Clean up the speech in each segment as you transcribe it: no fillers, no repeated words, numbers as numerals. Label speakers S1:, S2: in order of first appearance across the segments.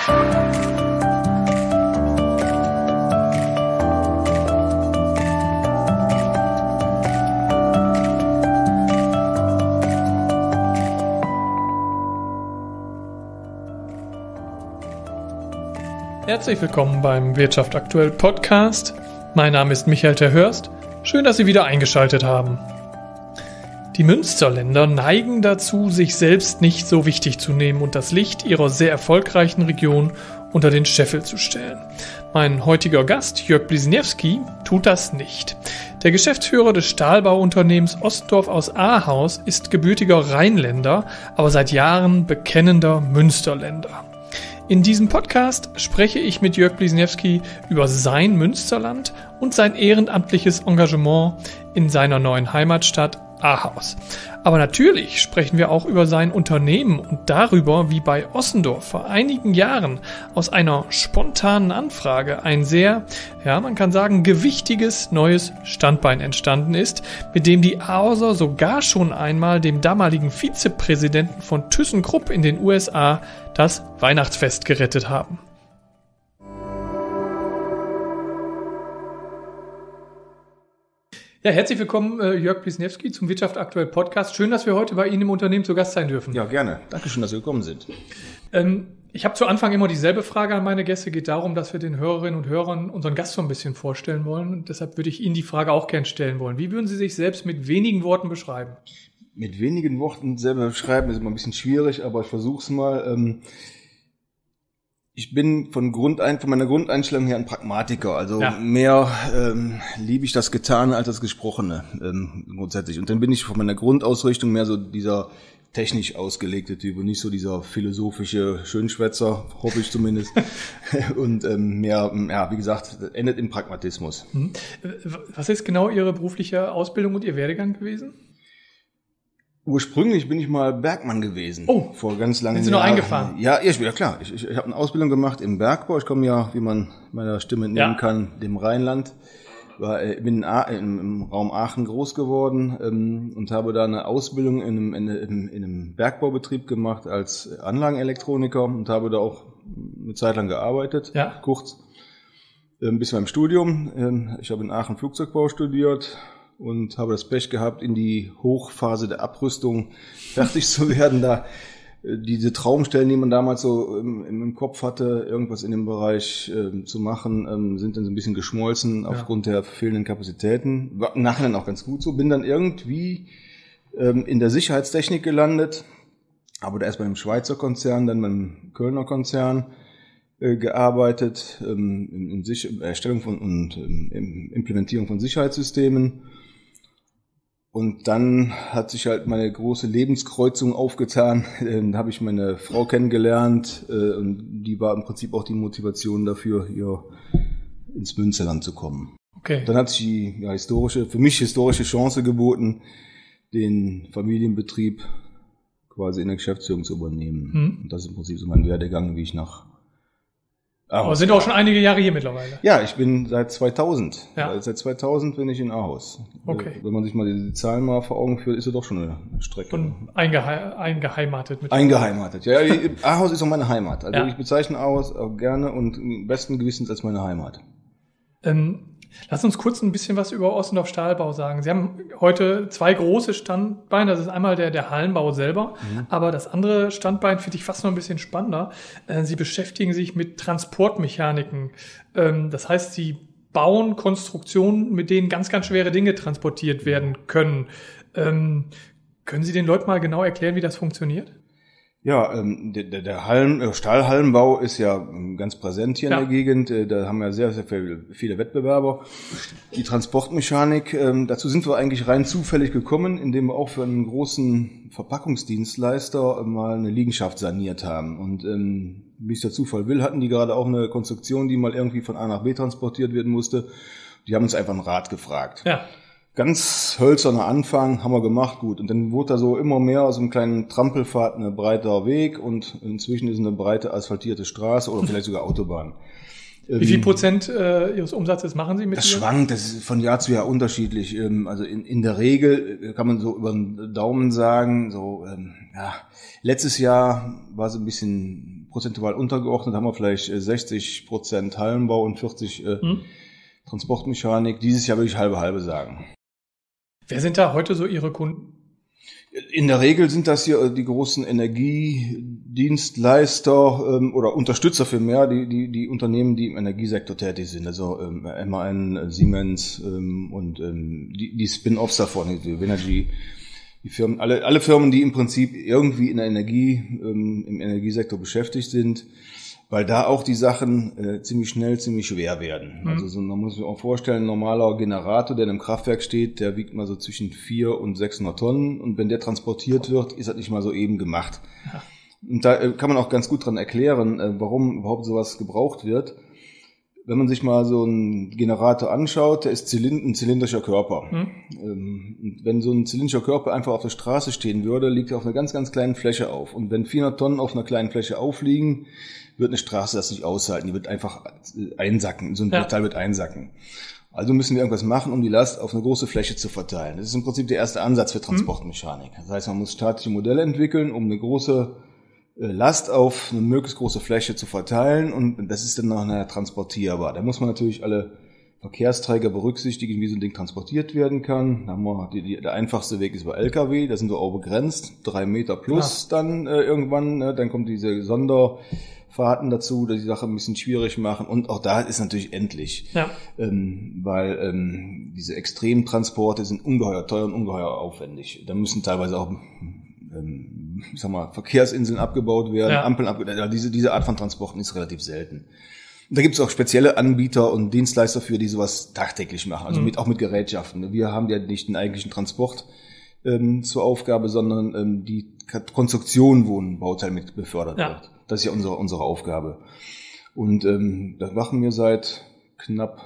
S1: Herzlich willkommen beim Wirtschaft aktuell Podcast. Mein Name ist Michael Terhörst. Schön, dass Sie wieder eingeschaltet haben. Die Münsterländer neigen dazu, sich selbst nicht so wichtig zu nehmen und das Licht ihrer sehr erfolgreichen Region unter den Scheffel zu stellen. Mein heutiger Gast, Jörg Bliźniewski, tut das nicht. Der Geschäftsführer des Stahlbauunternehmens Ossendorf aus Ahaus ist gebürtiger Rheinländer, aber seit Jahren bekennender Münsterländer. In diesem Podcast spreche ich mit Jörg Bliźniewski über sein Münsterland und sein ehrenamtliches Engagement in seiner neuen Heimatstadt Ahaus. Aber natürlich sprechen wir auch über sein Unternehmen und darüber, wie bei Ossendorf vor einigen Jahren aus einer spontanen Anfrage ein sehr, man kann sagen, gewichtiges neues Standbein entstanden ist, mit dem die Ahauser sogar schon einmal dem damaligen Vizepräsidenten von ThyssenKrupp in den USA das Weihnachtsfest gerettet haben. Ja, herzlich willkommen, Jörg Bliźniewski, zum Wirtschaft aktuell Podcast. Schön, dass wir heute bei Ihnen im Unternehmen zu Gast sein dürfen.
S2: Ja, gerne. Dankeschön, dass Sie gekommen sind.
S1: Ich habe zu Anfang immer dieselbe Frage an meine Gäste. Geht darum, dass wir den Hörerinnen und Hörern unseren Gast so ein bisschen vorstellen wollen. Und deshalb würde ich Ihnen die Frage auch gern stellen wollen. Wie würden Sie sich selbst mit wenigen Worten beschreiben? Mit wenigen Worten selber beschreiben ist immer ein bisschen schwierig, aber ich versuche es mal. Ich bin von meiner Grundeinstellung her ein Pragmatiker, also mehr liebe ich das Getane als das Gesprochene grundsätzlich. Und dann bin ich von meiner Grundausrichtung mehr so dieser technisch ausgelegte Typ und nicht so dieser philosophische Schönschwätzer, hoffe ich zumindest. Und mehr, wie gesagt, endet im Pragmatismus. Was ist genau Ihre berufliche Ausbildung und Ihr Werdegang gewesen? Ursprünglich bin ich mal Bergmann gewesen. Oh, vor ganz langen Jahren. Sind Sie noch eingefahren? Ja, klar. Ich habe eine Ausbildung gemacht im Bergbau. Ich komme ja, wie man meiner Stimme entnehmen kann, dem Rheinland. Bin im Raum Aachen groß geworden und habe da eine Ausbildung in einem Bergbaubetrieb gemacht als Anlagenelektroniker und habe da auch eine Zeit lang gearbeitet, kurz, bis beim Studium. Ich habe in Aachen Flugzeugbau studiert und habe das Pech gehabt, in die Hochphase der Abrüstung fertig zu werden. Da diese Traumstellen, die man damals so im Kopf hatte, irgendwas in dem Bereich zu machen, sind dann so ein bisschen geschmolzen aufgrund der fehlenden Kapazitäten. War im Nachhinein auch ganz gut so. Bin dann irgendwie in der Sicherheitstechnik gelandet, aber da erst bei einem Schweizer Konzern, dann beim Kölner Konzern gearbeitet, in Erstellung und Implementierung von Sicherheitssystemen. Und dann hat sich halt meine große Lebenskreuzung aufgetan. Da habe ich meine Frau kennengelernt und die war im Prinzip auch die Motivation dafür, hier ins Münsterland zu kommen. Okay. Dann hat sich die für mich historische Chance geboten, den Familienbetrieb quasi in der Geschäftsführung zu übernehmen. Und das ist im Prinzip so mein Werdegang, wie ich nach Ahaus. Aber sind auch schon einige Jahre hier mittlerweile? Ja, ich bin seit 2000. Ja. Seit 2000 bin ich in Ahaus. Okay. Wenn man sich mal die Zahlen mal vor Augen führt, ist es doch schon eine Strecke. Und eingeheimatet. Eingeheimatet, ja. Ahaus ist auch meine Heimat. Also ich bezeichne Ahaus auch gerne und besten Gewissens als meine Heimat. Lass uns kurz ein bisschen was über Ossendorf Stahlbau sagen. Sie haben heute zwei große Standbeine. Das ist einmal der Hallenbau selber, aber das andere Standbein finde ich fast noch ein bisschen spannender. Sie beschäftigen sich mit Transportmechaniken. Das heißt, Sie bauen Konstruktionen, mit denen ganz, ganz schwere Dinge transportiert werden können. Können Sie den Leuten mal genau erklären, wie das funktioniert? Ja, der Stahlhallenbau ist ja ganz präsent hier in der Gegend. Da haben wir sehr, sehr viele Wettbewerber. Die Transportmechanik, dazu sind wir eigentlich rein zufällig gekommen, indem wir auch für einen großen Verpackungsdienstleister mal eine Liegenschaft saniert haben. Und wie es der Zufall will, hatten die gerade auch eine Konstruktion, die mal irgendwie von A nach B transportiert werden musste. Die haben uns einfach einen Rat gefragt. Ja. Ganz hölzerner Anfang, haben wir gemacht, gut. Und dann wurde da so immer mehr aus einem kleinen Trampelpfad ein breiter Weg und inzwischen ist eine breite asphaltierte Straße oder vielleicht sogar Autobahn. Wie viel Prozent Ihres Umsatzes machen Sie mit? Das schwankt, das ist von Jahr zu Jahr unterschiedlich. Also in der Regel kann man so über den Daumen sagen, letztes Jahr war es ein bisschen prozentual untergeordnet, haben wir vielleicht 60% Hallenbau und 40% Transportmechanik. Dieses Jahr würde ich halbe sagen.
S3: Wer sind da heute so Ihre Kunden?
S1: In der Regel sind das hier die großen Energiedienstleister oder Unterstützer für mehr, die Unternehmen, die im Energiesektor tätig sind. Also MAN, Siemens und die Spin-offs davon, die Energy, die Firmen, alle Firmen, die im Prinzip irgendwie in der im Energiesektor beschäftigt sind, weil da auch die Sachen ziemlich schnell, ziemlich schwer werden. Also man muss sich auch vorstellen, ein normaler Generator, der in einem Kraftwerk steht, der wiegt mal so zwischen 400 und 600 Tonnen und wenn der transportiert wird, ist das nicht mal so eben gemacht. Ja. Und da kann man auch ganz gut dran erklären, warum überhaupt sowas gebraucht wird. Wenn man sich mal so einen Generator anschaut, der ist ein zylindrischer Körper. Und wenn so ein zylindrischer Körper einfach auf der Straße stehen würde, liegt er auf einer ganz, ganz kleinen Fläche auf. Und wenn 400 Tonnen auf einer kleinen Fläche aufliegen, wird eine Straße das nicht aushalten. Die wird einfach einsacken. So ein Metall wird einsacken. Also müssen wir irgendwas machen, um die Last auf eine große Fläche zu verteilen. Das ist im Prinzip der erste Ansatz für Transportmechanik. Das heißt, man muss statische Modelle entwickeln, um eine große Last auf eine möglichst große Fläche zu verteilen. Und das ist dann nachher transportierbar. Da muss man natürlich alle Verkehrsträger berücksichtigen, wie so ein Ding transportiert werden kann. Da haben wir der einfachste Weg ist über LKW, da sind wir auch begrenzt, 3 Meter plus dann irgendwann. Dann kommt diese Sonderfahrten dazu, die Sache ein bisschen schwierig machen. Und auch da ist natürlich endlich, weil diese Extremtransporte sind ungeheuer teuer und ungeheuer aufwendig. Da müssen teilweise auch Verkehrsinseln abgebaut werden, Ampeln abgebaut werden. Diese Art von Transporten ist relativ selten. Und da gibt es auch spezielle Anbieter und Dienstleister für, die sowas tagtäglich machen, also auch mit Gerätschaften. Wir haben ja nicht den eigentlichen Transport zur Aufgabe, sondern die Konstruktion, wo ein Bauteil mit befördert wird. Das ist ja unsere Aufgabe. Und das machen wir seit knapp,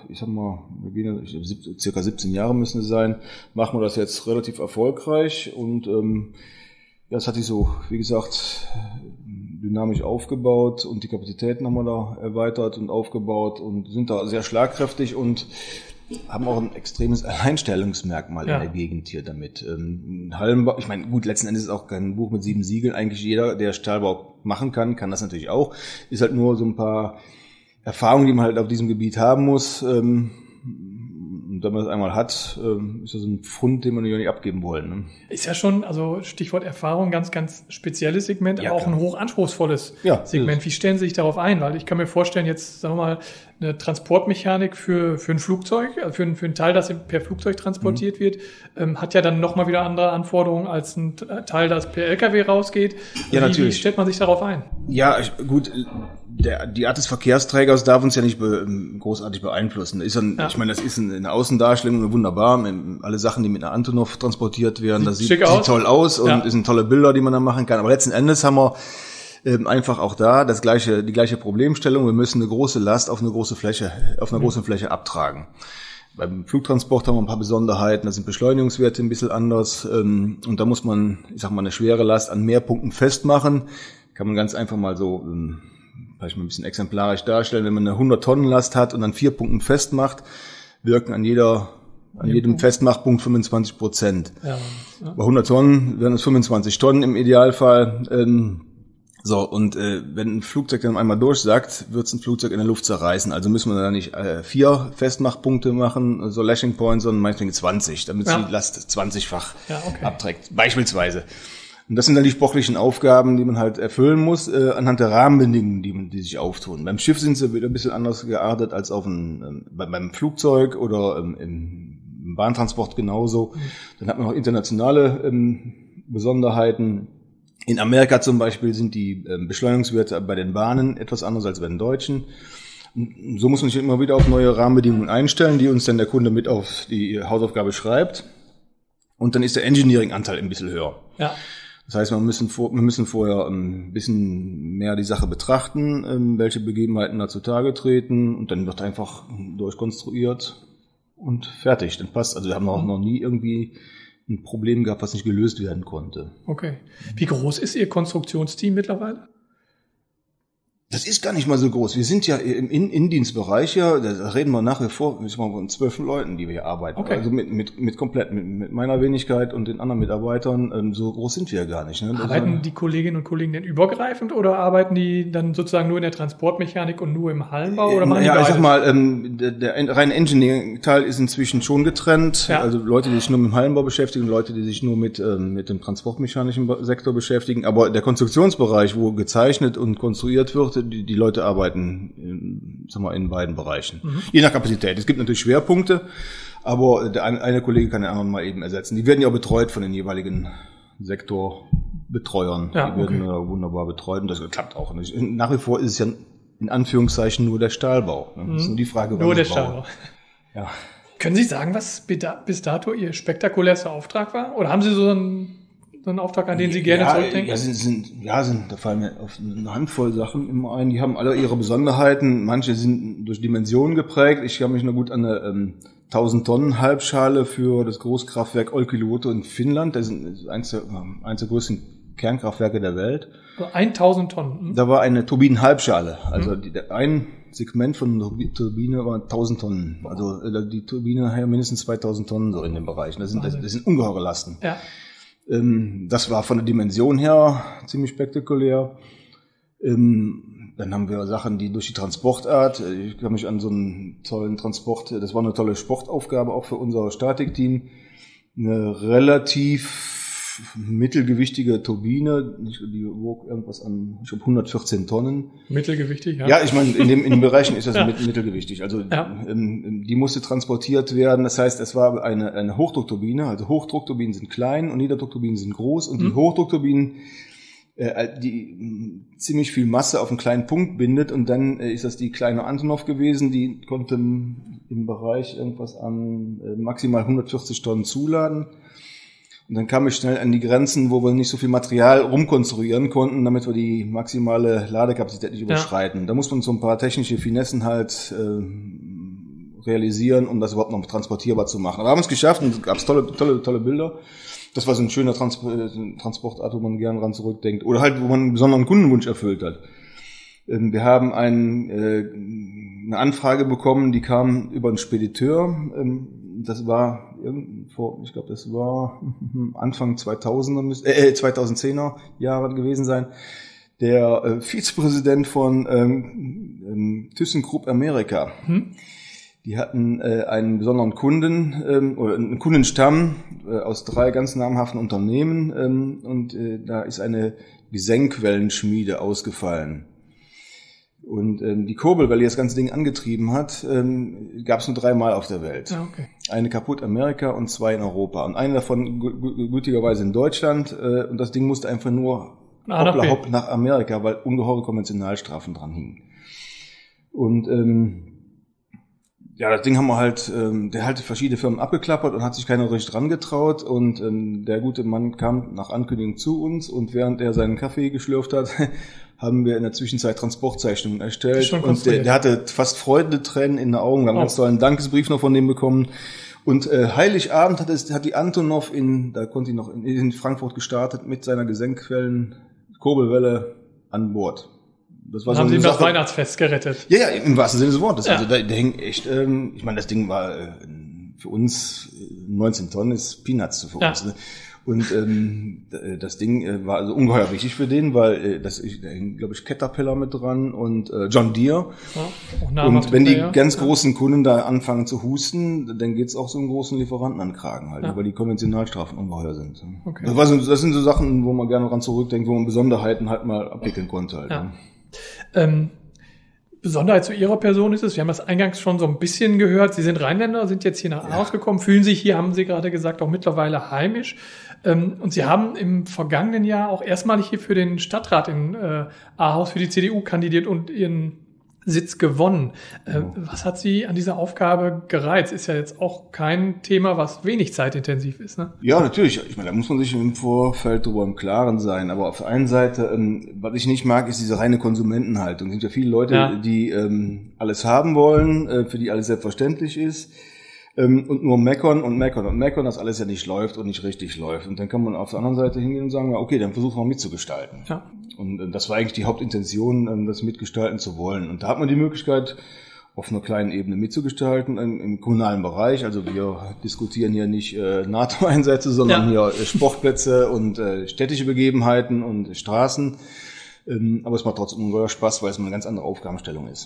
S1: circa 17 Jahre müssen es sein, machen wir das jetzt relativ erfolgreich und das hat sich so, wie gesagt, dynamisch aufgebaut und die Kapazitäten haben wir da erweitert und aufgebaut und sind da sehr schlagkräftig und haben auch ein extremes Alleinstellungsmerkmal in der Gegend hier damit. Hallenbau, ich meine, gut, letzten Endes ist auch kein Buch mit 7 Siegeln. Eigentlich jeder, der Stahlbau machen kann das natürlich auch. Ist halt nur so ein paar Erfahrungen, die man halt auf diesem Gebiet haben muss. Und wenn man das einmal hat, ist das so ein Pfund, den man ja nicht abgeben wollen. Ne?
S3: Ist ja schon, also Stichwort Erfahrung, ganz, ganz spezielles Segment, aber auch ein hochanspruchsvolles Segment. Wie stellen Sie sich darauf ein? Weil ich kann mir vorstellen, jetzt sagen wir mal, eine Transportmechanik für ein Flugzeug, für ein Teil, das per Flugzeug transportiert wird, hat ja dann nochmal wieder andere Anforderungen als ein Teil, das per LKW rausgeht. Wie stellt man sich darauf ein?
S1: Ja, gut. Die Art des Verkehrsträgers darf uns ja nicht großartig beeinflussen. Ich meine, das ist in der Außendarstellung wunderbar. Alle Sachen, die mit einer Antonov transportiert werden, das sieht toll aus und sind tolle Bilder, die man da machen kann. Aber letzten Endes haben wir einfach auch da die gleiche Problemstellung. Wir müssen eine große Last auf einer großen Fläche abtragen. Beim Flugtransport haben wir ein paar Besonderheiten. Da sind Beschleunigungswerte ein bisschen anders. Und da muss man, eine schwere Last an mehr Punkten festmachen. Kann man ganz einfach mal so vielleicht mal ein bisschen exemplarisch darstellen, wenn man eine 100-Tonnen-Last hat und an 4 Punkten festmacht, wirken an jedem Festmachpunkt 25%. Bei 100 Tonnen wären es 25 Tonnen im Idealfall. Wenn ein Flugzeug dann einmal durchsackt, wird es ein Flugzeug in der Luft zerreißen. Also müssen wir da nicht 4 Festmachpunkte machen, so Lashing Points, sondern meinetwegen 20, damit die Last 20-fach abträgt, beispielsweise. Und das sind dann die sportlichen Aufgaben, die man halt erfüllen muss, anhand der Rahmenbedingungen, die sich auftun. Beim Schiff sind sie wieder ein bisschen anders geartet als beim Flugzeug oder im Bahntransport genauso. Dann hat man noch internationale Besonderheiten. In Amerika zum Beispiel sind die Beschleunigungswerte bei den Bahnen etwas anders als bei den deutschen. Und so muss man sich immer wieder auf neue Rahmenbedingungen einstellen, die uns dann der Kunde mit auf die Hausaufgabe schreibt. Und dann ist der Engineering-Anteil ein bisschen höher. Ja. Das heißt, wir müssen vorher ein bisschen mehr die Sache betrachten, welche Begebenheiten da zutage treten und dann wird einfach durchkonstruiert und fertig. Dann passt. Also wir haben auch noch nie irgendwie ein Problem gehabt, was nicht gelöst werden konnte.
S3: Okay. Wie groß ist Ihr Konstruktionsteam mittlerweile?
S1: Das ist gar nicht mal so groß. Wir sind ja im Innendienstbereich, ja, da reden wir nach wie vor von 12 Leuten, die wir hier arbeiten.
S3: Okay.
S1: Also mit meiner Wenigkeit und den anderen Mitarbeitern, so groß sind wir ja gar nicht. Ne?
S3: Arbeiten die Kolleginnen und Kollegen denn übergreifend oder arbeiten die dann sozusagen nur in der Transportmechanik und nur im Hallenbau? Oder machen die
S1: ich sag mal, der reine Engineering-Teil ist inzwischen schon getrennt. Ja. Also Leute, die sich nur mit dem Hallenbau beschäftigen, Leute, die sich nur mit dem transportmechanischen Sektor beschäftigen. Aber der Konstruktionsbereich, wo gezeichnet und konstruiert wird, die Leute arbeiten in beiden Bereichen. Je nach Kapazität. Es gibt natürlich Schwerpunkte, aber der eine Kollege kann den anderen mal eben ersetzen. Die werden ja auch betreut von den jeweiligen Sektorbetreuern.
S3: Ja,
S1: die werden wunderbar betreut und das klappt auch nicht. Nach wie vor ist es ja in Anführungszeichen nur der Stahlbau. Das ist nur die Frage,
S3: nur der Stahlbau.
S1: Ja.
S3: Können Sie sagen, was bis dato Ihr spektakulärster Auftrag war? Oder haben Sie so einen Auftrag, an den Sie gerne zurückdenken?
S1: Da fallen mir auf eine Handvoll Sachen immer ein. Die haben alle ihre Besonderheiten. Manche sind durch Dimensionen geprägt. Ich kann mich noch gut an eine 1000 Tonnen Halbschale für das Großkraftwerk Olkiluoto in Finnland. Das ist eins der größten Kernkraftwerke der Welt.
S3: Also 1000 Tonnen.
S1: Da war eine Turbinenhalbschale. Also ein Segment von einer Turbine war 1000 Tonnen. Also die Turbine hat ja mindestens 2000 Tonnen so in dem Bereich. Das sind ungeheure Lasten.
S3: Ja.
S1: Das war von der Dimension her ziemlich spektakulär. Dann haben wir Sachen, die durch die Transportart, ich kann mich an so einen tollen Transport, das war eine tolle Sportaufgabe auch für unser Statikteam, eine relativ mittelgewichtige Turbine, die wog irgendwas an, ich glaube 114 Tonnen.
S3: Mittelgewichtig, ja.
S1: Ja, ich meine, in den Bereichen ist das mittelgewichtig. Also die musste transportiert werden. Das heißt, es war eine Hochdruckturbine. Also Hochdruckturbinen sind klein und Niederdruckturbinen sind groß. Und die Hochdruckturbinen, die ziemlich viel Masse auf einen kleinen Punkt bindet. Und dann ist das die kleine Antonov gewesen. Die konnte im Bereich irgendwas an maximal 140 Tonnen zuladen. Und dann kam ich schnell an die Grenzen, wo wir nicht so viel Material rumkonstruieren konnten, damit wir die maximale Ladekapazität nicht überschreiten. Ja. Da muss man so ein paar technische Finessen halt realisieren, um das überhaupt noch transportierbar zu machen. Aber wir haben es geschafft und es gab tolle Bilder. Das war so ein schöner Transportart, wo man gerne dran zurückdenkt. Oder halt, wo man einen besonderen Kundenwunsch erfüllt hat. Wir haben eine Anfrage bekommen, die kam über einen Spediteur. Das war ich glaube, das war Anfang 2010er Jahre gewesen sein. Der Vizepräsident von ThyssenKrupp Amerika. Die hatten einen besonderen Kunden oder einen Kundenstamm aus 3 ganz namhaften Unternehmen und da ist eine Gesenkwellenschmiede ausgefallen. Und die Kurbelwelle, die das ganze Ding angetrieben hat, gab es nur 3 Mal auf der Welt.
S3: Ah, okay.
S1: Eine kaputt in Amerika und 2 in Europa. Und eine davon gütigerweise in Deutschland. Und das Ding musste einfach nur hopp nach Amerika, weil ungeheure Konventionalstrafen dran hingen. Und das Ding haben wir halt, der hat verschiedene Firmen abgeklappert und hat sich keiner richtig dran getraut. Und der gute Mann kam nach Ankündigung zu uns und während er seinen Kaffee geschlürft hat, haben wir in der Zwischenzeit Transportzeichnungen erstellt. Und der hatte fast Freudentränen in den Augen. Wir haben ganz tollen Dankesbrief noch von dem bekommen. Und Heiligabend hat die Antonov in Frankfurt gestartet mit seiner Gesenkquellen-Kurbelwelle an Bord.
S3: Das war so haben Sie das Weihnachtsfest gerettet?
S1: Ja, im wahrsten Sinne des Wortes. Ja. Also da hing echt, ich meine, das Ding war für uns 19 Tonnen ist Peanuts für uns. Ne? Und das Ding war also ungeheuer wichtig für den, weil da hing, glaube ich, Caterpillar mit dran und John Deere. Ja, und wenn die ganz großen Kunden da anfangen zu husten, dann geht's auch so einen großen Lieferanten an den Kragen halt, weil die Konventionalstrafen ungeheuer sind. Okay. Das sind so Sachen, wo man gerne dran zurückdenkt, wo man Besonderheiten halt mal abwickeln konnte halt.
S3: Ja. Besonderheit zu Ihrer Person ist es, wir haben das eingangs schon so ein bisschen gehört, Sie sind Rheinländer, sind jetzt hier nach Ahaus gekommen, fühlen sich hier, haben Sie gerade gesagt, auch mittlerweile heimisch. Und Sie haben im vergangenen Jahr auch erstmalig hier für den Stadtrat in Ahaus für die CDU kandidiert und Ihren Sitz gewonnen. Was hat Sie an dieser Aufgabe gereizt? Ist ja jetzt auch kein Thema, was wenig zeitintensiv ist, ne?
S1: Ja, natürlich. Ich meine, da muss man sich im Vorfeld darüber im Klaren sein. Aber auf der einen Seite, was ich nicht mag, ist diese reine Konsumentenhaltung. Es sind ja viele Leute, die alles haben wollen, für die alles selbstverständlich ist. und nur meckern, dass alles ja nicht läuft und nicht richtig läuft. Und dann kann man auf der anderen Seite hingehen und sagen, okay, dann versuchen wir mitzugestalten. Ja. Und das war eigentlich die Hauptintention, das mitgestalten zu wollen. Und da hat man die Möglichkeit, auf einer kleinen Ebene mitzugestalten, im kommunalen Bereich. Also wir diskutieren hier nicht NATO-Einsätze, sondern hier Sportplätze und städtische Begebenheiten und Straßen. Aber es macht trotzdem ungeheuer Spaß, weil es eine ganz andere Aufgabenstellung ist.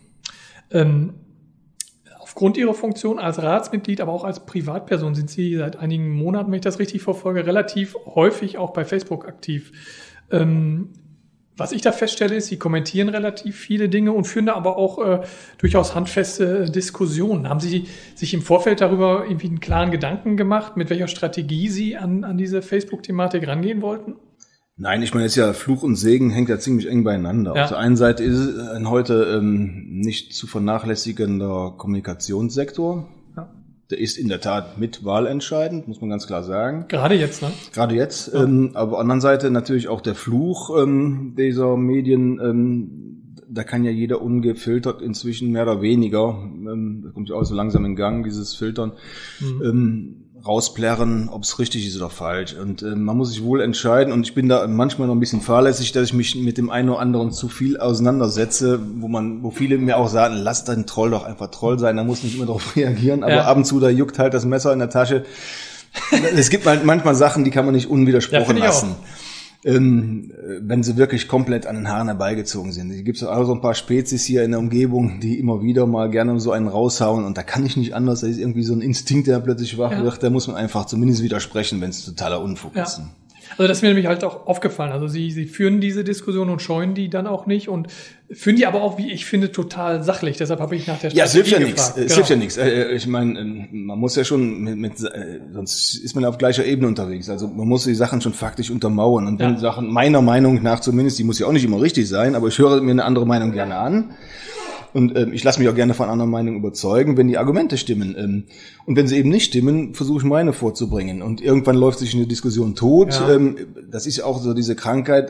S3: Aufgrund Ihrer Funktion als Ratsmitglied, aber auch als Privatperson sind Sie seit einigen Monaten, wenn ich das richtig verfolge, relativ häufig auch bei Facebook aktiv. Was ich da feststelle, ist, Sie kommentieren relativ viele Dinge und führen da aber auch durchaus handfeste Diskussionen. Haben Sie sich im Vorfeld darüber irgendwie einen klaren Gedanken gemacht, mit welcher Strategie Sie an diese Facebook-Thematik rangehen wollten?
S1: Nein, ich meine, jetzt ja Fluch und Segen hängt ja ziemlich eng beieinander. Ja. Auf der einen Seite ist es ein heute nicht zu vernachlässigender Kommunikationssektor. Ja. Der ist in der Tat mit wahlentscheidend, muss man ganz klar sagen.
S3: Gerade jetzt, ne?
S1: Gerade jetzt. Ja. Aber auf der anderen Seite natürlich auch der Fluch dieser Medien. Da kann ja jeder ungefiltert inzwischen mehr oder weniger, das kommt ja auch so langsam in Gang, dieses Filtern, rausplärren, ob es richtig ist oder falsch. Und man muss sich wohl entscheiden. Und ich bin da manchmal noch ein bisschen fahrlässig, dass ich mich mit dem einen oder anderen zu viel auseinandersetze, wo viele mir auch sagen, lass dein Troll doch einfach Troll sein, da muss nicht immer darauf reagieren. Aber ab und zu, da juckt halt das Messer in der Tasche. Es gibt halt manchmal Sachen, die kann man nicht unwidersprochen lassen. Wenn sie wirklich komplett an den Haaren herbeigezogen sind. Es gibt auch so ein paar Spezies hier in der Umgebung, die immer wieder mal gerne so einen raushauen und da kann ich nicht anders, da ist irgendwie so ein Instinkt, der plötzlich wach wird, da muss man einfach zumindest widersprechen, wenn es totaler Unfug ist.
S3: Also das ist mir nämlich halt auch aufgefallen. Also Sie führen diese Diskussion und scheuen die dann auch nicht und führen die aber auch, wie ich finde, total sachlich. Deshalb habe ich nach der Strategie gefragt.
S1: Es hilft ja nichts. Ich meine, man muss ja schon sonst ist man auf gleicher Ebene unterwegs. Also man muss die Sachen schon faktisch untermauern. Und wenn Sachen meiner Meinung nach zumindest, die muss ja auch nicht immer richtig sein, aber ich höre mir eine andere Meinung gerne an. Und ich lasse mich auch gerne von anderen Meinungen überzeugen, wenn die Argumente stimmen. Und wenn sie eben nicht stimmen, versuche ich meine vorzubringen. Und irgendwann läuft sich eine Diskussion tot. Ja. Das ist ja auch so diese Krankheit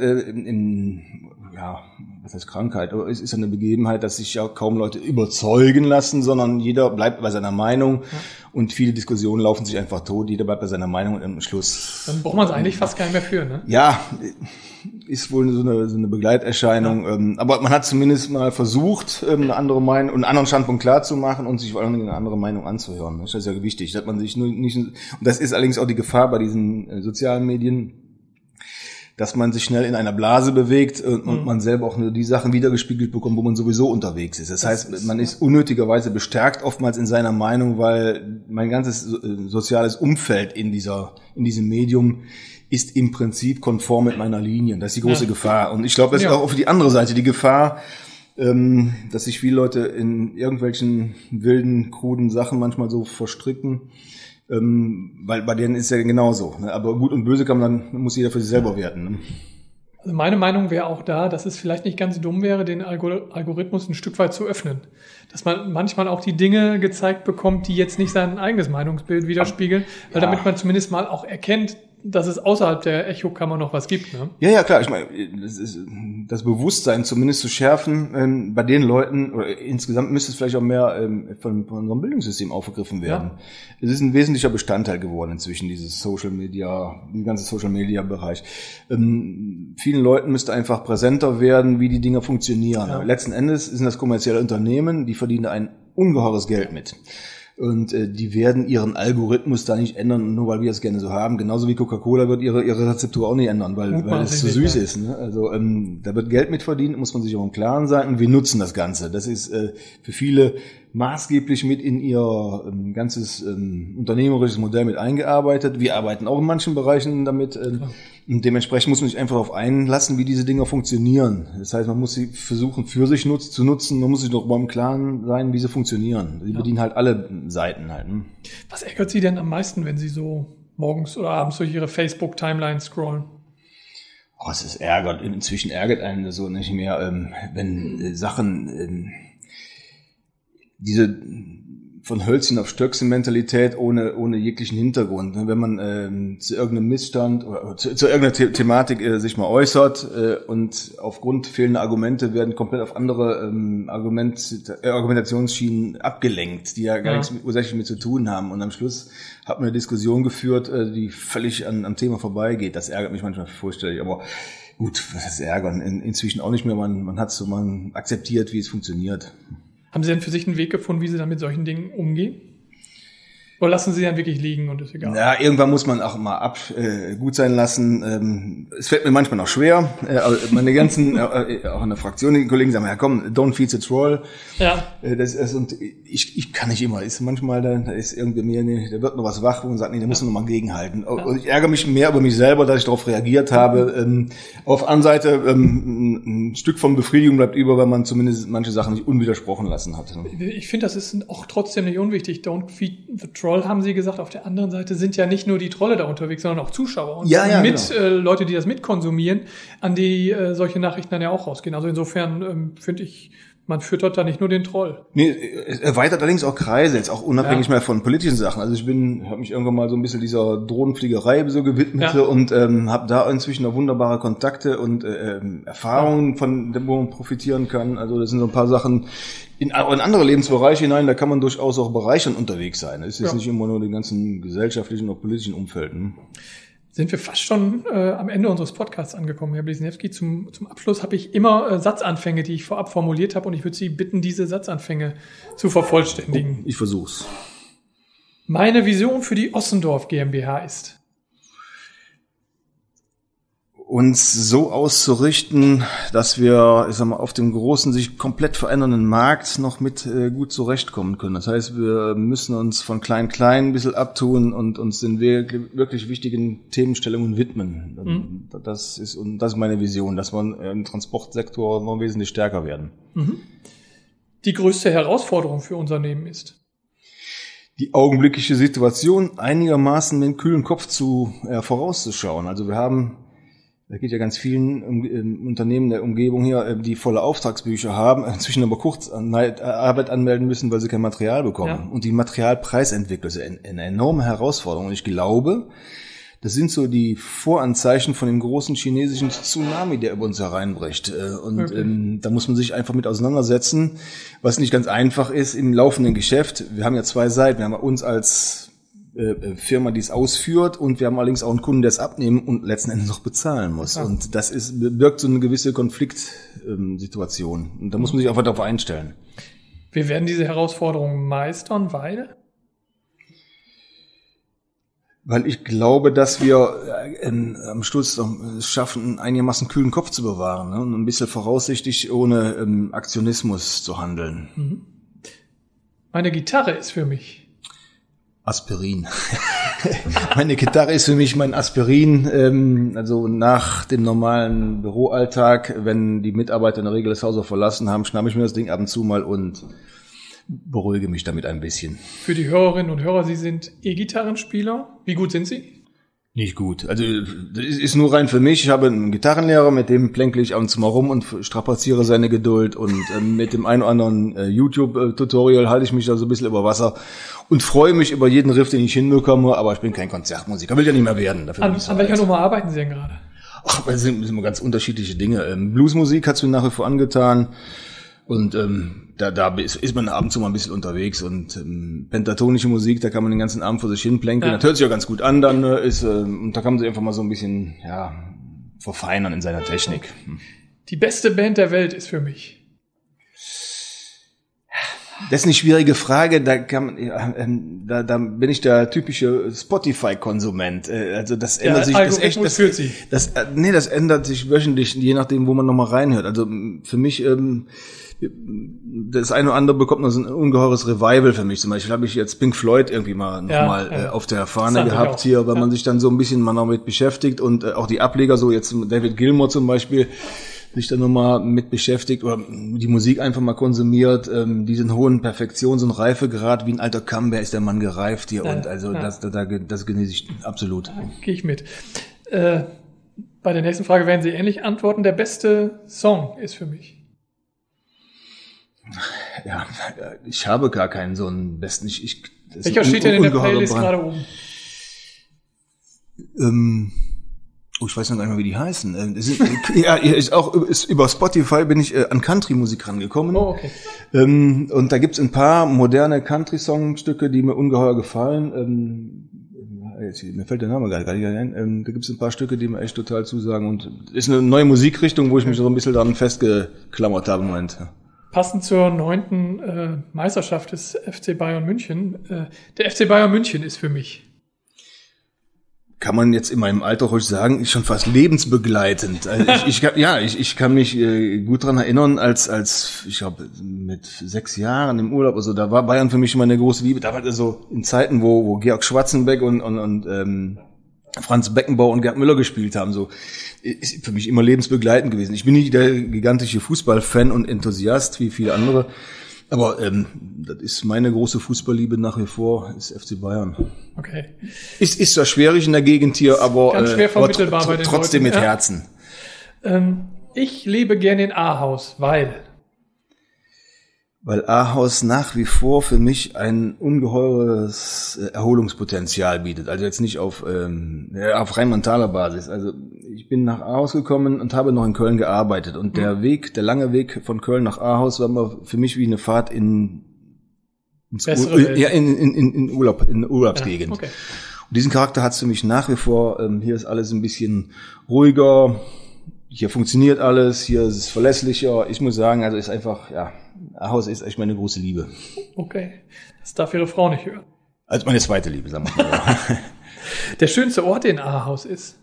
S1: was heißt Krankheit? Aber es ist eine Begebenheit, dass sich ja kaum Leute überzeugen lassen, sondern jeder bleibt bei seiner Meinung. Ja. Und viele Diskussionen laufen sich einfach tot. Jeder bleibt bei seiner Meinung und am Schluss.
S3: Dann braucht man es eigentlich fast gar nicht mehr führen, ne?
S1: Ja, ist wohl so eine Begleiterscheinung. Ja. Aber man hat zumindest mal versucht, eine andere Meinung und einen anderen Standpunkt klar zu machen und sich vor allem eine andere Meinung anzuhören. Das ist ja wichtig, dass man sich nur nicht, und das ist allerdings auch die Gefahr bei diesen sozialen Medien, dass man sich schnell in einer Blase bewegt und man selber auch nur die Sachen wiedergespiegelt bekommt, wo man sowieso unterwegs ist. Das heißt, man ist unnötigerweise bestärkt oftmals in seiner Meinung, weil mein ganzes soziales Umfeld in diesem Medium ist im Prinzip konform mit meiner Linie. Das ist die große Gefahr. Und ich glaube, das ist auch auf die andere Seite die Gefahr, dass sich viele Leute in irgendwelchen wilden, kruden Sachen manchmal so verstricken. Weil bei denen ist ja genauso. Ne? Aber gut und böse muss jeder für sich selber werten. Ne?
S3: Also meine Meinung wäre auch da, dass es vielleicht nicht ganz dumm wäre, den Algorithmus ein Stück weit zu öffnen. Dass man manchmal auch die Dinge gezeigt bekommt, die jetzt nicht sein eigenes Meinungsbild widerspiegeln, weil damit man zumindest mal auch erkennt, dass es außerhalb der Echokammer noch was gibt, ne?
S1: Ja, klar. Ich meine, das Bewusstsein zumindest zu schärfen bei den Leuten, oder insgesamt müsste es vielleicht auch mehr von unserem Bildungssystem aufgegriffen werden. Ja. Es ist ein wesentlicher Bestandteil geworden inzwischen, die ganze Social-Media-Bereich. Vielen Leuten müsste einfach präsenter werden, wie die Dinge funktionieren. Ja. Letzten Endes sind das kommerzielle Unternehmen, die verdienen ein ungeheures Geld mit. Und die werden ihren Algorithmus da nicht ändern, nur weil wir es gerne so haben. Genauso wie Coca-Cola wird ihre Rezeptur auch nicht ändern, weil es zu süß ist. Ne? Also da wird Geld mit verdient, muss man sich auch im Klaren sein. Und wir nutzen das Ganze. Das ist für viele maßgeblich mit in ihr ganzes unternehmerisches Modell mit eingearbeitet. Wir arbeiten auch in manchen Bereichen damit. Und dementsprechend muss man sich einfach darauf einlassen, wie diese Dinger funktionieren. Das heißt, man muss sie versuchen, für sich zu nutzen. Man muss sich doch im Klaren sein, wie sie funktionieren. Die bedienen halt alle Seiten halt. Ne?
S3: Was ärgert Sie denn am meisten, wenn Sie so morgens oder abends durch Ihre Facebook-Timeline scrollen?
S1: Es ist ärgert. Inzwischen ärgert einen so nicht mehr, wenn Sachen, diese von Hölzchen auf Stöckchen Mentalität ohne jeglichen Hintergrund. Wenn man zu irgendeinem Missstand oder zu irgendeiner Thematik sich mal äußert und aufgrund fehlender Argumente werden komplett auf andere Argumentationsschienen abgelenkt, die ja gar nichts ursächlich mit zu tun haben. Und am Schluss hat man eine Diskussion geführt, die völlig am Thema vorbeigeht. Das ärgert mich manchmal fürchterlich, aber gut, was ist ärgern? Inzwischen auch nicht mehr. Man akzeptiert, wie es funktioniert.
S3: Haben Sie denn für sich einen Weg gefunden, wie Sie dann mit solchen Dingen umgehen? Oder lassen Sie dann wirklich liegen und ist egal?
S1: Ja, irgendwann muss man auch mal gut sein lassen. Es fällt mir manchmal noch schwer. Meine ganzen, auch in der Fraktion, die Kollegen sagen, ja komm, don't feed the troll.
S3: Ja.
S1: Und ich kann nicht immer. Ist manchmal, da ist irgendwie da wird noch was wach und sagt, nee, da muss man noch mal gegenhalten. Ja. Und ich ärgere mich mehr über mich selber, dass ich darauf reagiert habe. Auf der anderen Seite, ein Stück von Befriedigung bleibt über, weil man zumindest manche Sachen nicht unwidersprochen lassen hat.
S3: Ich finde, das ist auch trotzdem nicht unwichtig. Don't feed the troll, haben Sie gesagt. Auf der anderen Seite sind ja nicht nur die Trolle da unterwegs, sondern auch Zuschauer und genau. Leute, die das mitkonsumieren, an die solche Nachrichten dann ja auch rausgehen. Also insofern finde ich, man füttert da nicht nur den Troll.
S1: Nee, es erweitert allerdings auch Kreise, jetzt auch unabhängig mehr von politischen Sachen. Also ich habe mich irgendwann mal so ein bisschen dieser Drohnenfliegerei so gewidmet und habe da inzwischen noch wunderbare Kontakte und Erfahrungen, von denen man profitieren kann. Also das sind so ein paar Sachen in andere Lebensbereiche hinein, da kann man durchaus auch bereichernd unterwegs sein. Es ist nicht immer nur den ganzen gesellschaftlichen oder politischen Umfelden.
S3: Sind wir fast schon am Ende unseres Podcasts angekommen, Herr Blesniewski. Zum Abschluss habe ich immer Satzanfänge, die ich vorab formuliert habe, und ich würde Sie bitten, diese Satzanfänge zu vervollständigen.
S1: Ich versuch's.
S3: Meine Vision für die Ossendorf GmbH ist:
S1: uns so auszurichten, dass wir, ich sag mal, auf dem großen, sich komplett verändernden Markt noch mit gut zurechtkommen können. Das heißt, wir müssen uns von klein ein bisschen abtun und uns den wirklich wichtigen Themenstellungen widmen. Das ist meine Vision, dass wir im Transportsektor noch wesentlich stärker werden.
S3: Die größte Herausforderung für Unternehmen ist:
S1: die augenblickliche Situation einigermaßen mit dem kühlen Kopf vorauszuschauen. Also da geht ja ganz vielen Unternehmen der Umgebung hier, die volle Auftragsbücher haben, inzwischen aber Kurzarbeit anmelden müssen, weil sie kein Material bekommen. Ja. Und die Materialpreisentwicklung ist eine enorme Herausforderung. Und ich glaube, das sind so die Voranzeichen von dem großen chinesischen Tsunami, der über uns hereinbricht. Und da muss man sich einfach mit auseinandersetzen, was nicht ganz einfach ist im laufenden Geschäft. Wir haben ja zwei Seiten. Wir haben uns als Firma, die es ausführt, und wir haben allerdings auch einen Kunden, der es abnehmen und letzten Endes noch bezahlen muss. Ja. Und das birgt so eine gewisse Konfliktsituation. Und da muss man sich einfach darauf einstellen.
S3: Wir werden diese Herausforderungen meistern, weil
S1: ich glaube, dass wir am Schluss es schaffen, einigermaßen kühlen Kopf zu bewahren, ne? Und ein bisschen voraussichtig, ohne Aktionismus zu handeln.
S3: Meine Gitarre ist für mich
S1: Aspirin. Meine Gitarre ist für mich mein Aspirin. Also nach dem normalen Büroalltag, wenn die Mitarbeiter in der Regel das Haus auch verlassen haben, schnappe ich mir das Ding ab und zu mal und beruhige mich damit ein bisschen.
S3: Für die Hörerinnen und Hörer, Sie sind E-Gitarrenspieler. Wie gut sind Sie?
S1: Nicht gut. Also das ist nur rein für mich. Ich habe einen Gitarrenlehrer, mit dem plänkle ich ab und zu mal rum und strapaziere seine Geduld. Und mit dem einen oder anderen YouTube-Tutorial halte ich mich da so ein bisschen über Wasser und freue mich über jeden Riff, den ich hinbekomme. Aber ich bin kein Konzertmusiker. Will ja nicht mehr werden.
S3: An welcher Nummer arbeiten Sie denn gerade?
S1: Ach, das sind immer ganz unterschiedliche Dinge. Bluesmusik hat's mir nach wie vor angetan. Und da ist man ab und zu mal ein bisschen unterwegs, und pentatonische Musik, da kann man den ganzen Abend vor sich hin plänkeln. Ja. Das hört sich ja ganz gut an, dann und da kann man sich einfach mal so ein bisschen verfeinern in seiner Technik.
S3: Die beste Band der Welt ist für mich:
S1: das ist eine schwierige Frage. Da bin ich der typische Spotify-Konsument. Also das ändert sich. Das ändert sich wöchentlich, je nachdem, wo man nochmal reinhört. Also für mich das eine oder andere bekommt noch so ein ungeheures Revival für mich. Zum Beispiel habe ich jetzt Pink Floyd irgendwie mal auf der Fahne gehabt hier, weil man sich dann so ein bisschen mal noch mit beschäftigt, und auch die Ableger, so jetzt David Gilmour zum Beispiel, sich dann nochmal mit beschäftigt oder die Musik einfach mal konsumiert, diesen hohen Perfektions- und Reifegrad, wie ein alter Camembert ist der Mann gereift hier, und also das genieße ich absolut.
S3: Gehe ich mit. Bei der nächsten Frage werden Sie ähnlich antworten. Der beste Song ist für mich:
S1: Ja, ich habe gar keinen so einen besten.
S3: Welcher steht denn in der Playlist gerade oben?
S1: Ich weiß noch gar nicht mehr, wie die heißen. Über Spotify bin ich an Country-Musik rangekommen.
S3: Oh, okay.
S1: Und da gibt's ein paar moderne Country-Songstücke, die mir ungeheuer gefallen. Mir fällt der Name gar nicht ein. Da gibt's ein paar Stücke, die mir echt total zusagen. Und ist eine neue Musikrichtung, wo ich mich so ein bisschen daran festgeklammert habe im Moment.
S3: Passend zur 9. Meisterschaft des FC Bayern München. Der FC Bayern München ist für mich.
S1: Kann man jetzt in meinem Alter ruhig sagen, ist schon fast lebensbegleitend. Also ich kann mich gut dran erinnern, als ich glaube mit 6 Jahren im Urlaub, also da war Bayern für mich immer eine große Liebe. Da war also in Zeiten, wo Georg Schwarzenbeck und Franz Beckenbauer und Gerd Müller gespielt haben, so ist für mich immer lebensbegleitend gewesen. Ich bin nicht der gigantische Fußballfan und Enthusiast wie viele andere, aber das ist meine große Fußballliebe nach wie vor, ist FC Bayern.
S3: Okay.
S1: Ist zwar schwierig in der Gegend hier, aber
S3: ganz schwer vermittelbar bei den
S1: trotzdem
S3: Leuten.
S1: Mit Herzen.
S3: Ich lebe gerne in Ahaus, weil
S1: Ahaus nach wie vor für mich ein ungeheures Erholungspotenzial bietet. Also jetzt nicht auf rein mentaler Basis. Also ich bin nach Ahaus gekommen und habe noch in Köln gearbeitet. Und der lange Weg von Köln nach Ahaus war immer für mich wie eine Fahrt in Urlaubsgegend.
S3: Okay.
S1: Und diesen Charakter hat es für mich nach wie vor. Hier ist alles ein bisschen ruhiger. Hier funktioniert alles. Hier ist es verlässlicher. Ich muss sagen, also ist einfach, Ahaus ist echt meine große Liebe.
S3: Okay. Das darf Ihre Frau nicht hören.
S1: Also meine zweite Liebe, sagen wir mal.
S3: Der schönste Ort in Ahaus ist?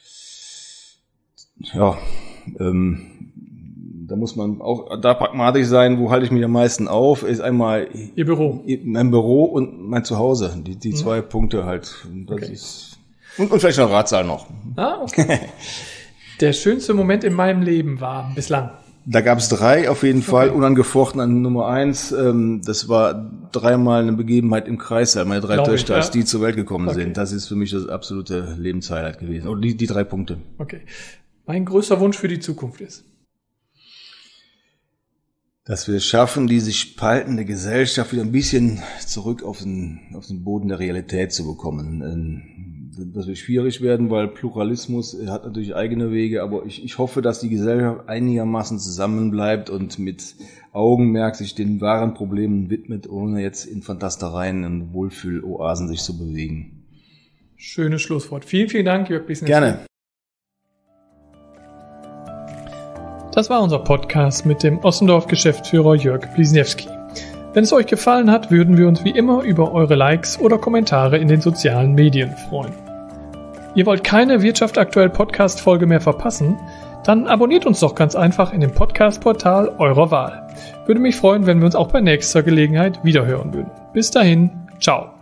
S1: Ja, da muss man auch da pragmatisch sein. Wo halte ich mich am meisten auf? Ist einmal
S3: Ihr Büro.
S1: Mein Büro und mein Zuhause. Die 2 Punkte halt. Das ist, und vielleicht noch Ratsaal noch.
S3: Okay. Der schönste Moment in meinem Leben war bislang?
S1: Da gab es 3 auf jeden Fall, unangefochten an Nummer 1. Das war 3-mal eine Begebenheit im Kreissaal, meine 3 Töchter, als die zur Welt gekommen sind. Das ist für mich das absolute Lebenshighlight gewesen. Und die 3 Punkte.
S3: Okay. Mein größter Wunsch für die Zukunft ist?
S1: Dass wir es schaffen, die sich spaltende Gesellschaft wieder ein bisschen zurück auf den Boden der Realität zu bekommen. Das wird schwierig werden, weil Pluralismus hat natürlich eigene Wege, aber ich hoffe, dass die Gesellschaft einigermaßen zusammenbleibt und mit Augenmerk sich den wahren Problemen widmet, ohne jetzt in Fantastereien und Wohlfühloasen sich zu bewegen.
S3: Schönes Schlusswort. Vielen, vielen Dank, Jörg Bliesniewski.
S1: Gerne.
S3: Das war unser Podcast mit dem Ossendorf-Geschäftsführer Jörg Bliesniewski. Wenn es euch gefallen hat, würden wir uns wie immer über eure Likes oder Kommentare in den sozialen Medien freuen. Ihr wollt keine Wirtschaft aktuell Podcast-Folge mehr verpassen? Dann abonniert uns doch ganz einfach in dem Podcast-Portal eurer Wahl. Würde mich freuen, wenn wir uns auch bei nächster Gelegenheit wiederhören würden. Bis dahin, ciao.